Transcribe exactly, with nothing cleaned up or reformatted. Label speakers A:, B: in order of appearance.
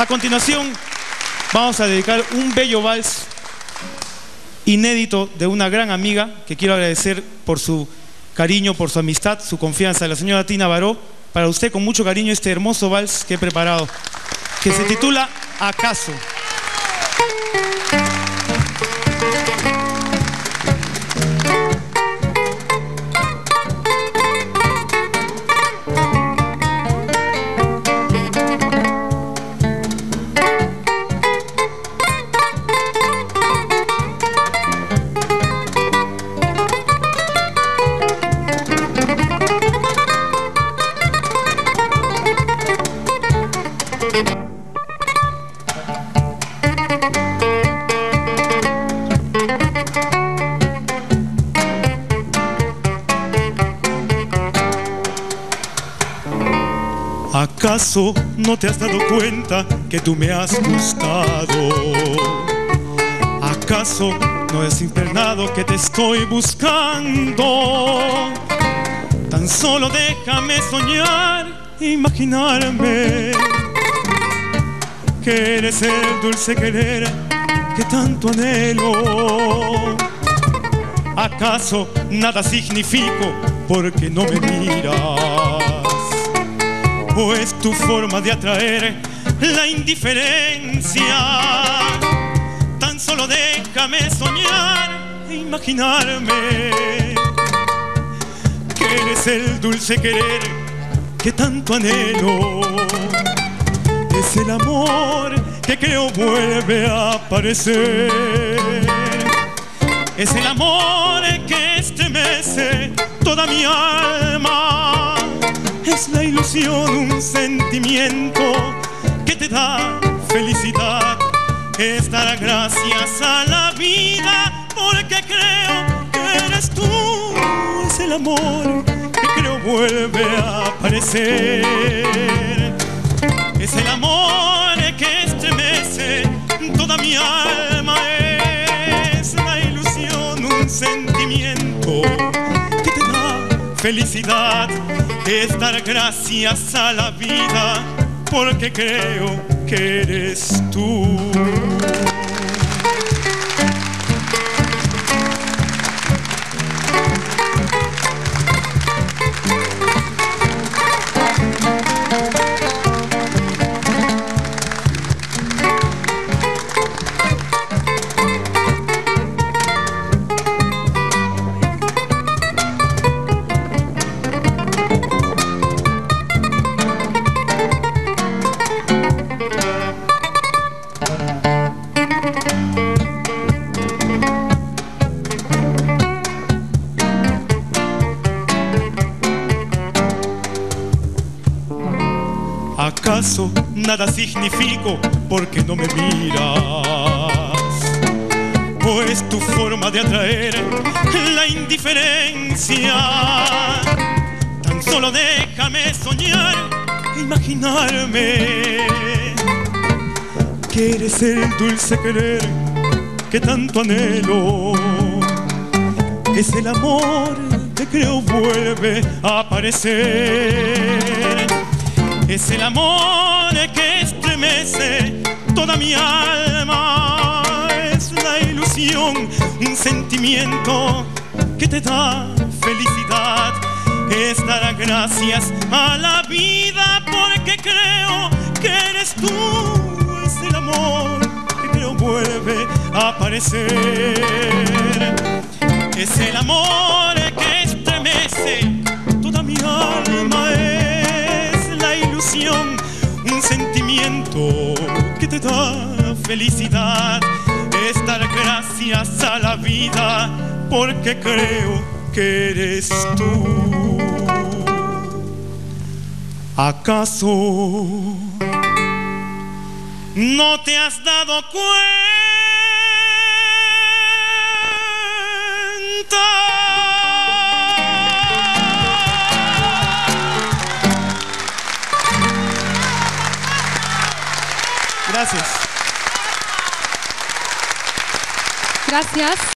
A: A continuación, vamos a dedicar un bello vals inédito de una gran amiga que quiero agradecer por su cariño, por su amistad, su confianza, la señora Tina Baró. Para usted, con mucho cariño, este hermoso vals que he preparado, que se titula ¿Acaso?
B: ¿Acaso no te has dado cuenta que tú me has gustado? ¿Acaso no has internado que te estoy buscando? Tan solo déjame soñar, imaginarme que eres el dulce querer que tanto anhelo. ¿Acaso nada significo porque no me miras? ¿O es tu forma de atraer la indiferencia? Tan solo déjame soñar e imaginarme que eres el dulce querer que tanto anhelo. Es el amor que creo vuelve a aparecer. Es el amor que estremece toda mi alma. Es la ilusión, un sentimiento que te da felicidad. Es dar gracias a la vida porque creo que eres tú. Es el amor que creo vuelve a aparecer. Es el amor que estremece toda mi alma. Es la ilusión, un sentimiento que te da felicidad. Es dar gracias a la vida porque creo que eres tú. ¿Acaso nada significo porque no me miras? ¿O es tu forma de atraer la indiferencia? Tan solo déjame soñar, imaginarme que eres el dulce querer que tanto anhelo. Es el amor que creo vuelve a aparecer. Es el amor que estremece toda mi alma. Es la ilusión, un sentimiento que te da felicidad. Es dar gracias a la vida porque creo que eres tú. Es el amor que creo vuelve a aparecer. Es el amor que estremece toda mi alma. Un sentimiento que te da felicidad. Es dar gracias a la vida porque creo que eres tú. ¿Acaso no te has dado cuenta?
A: Gracias.
C: Gracias.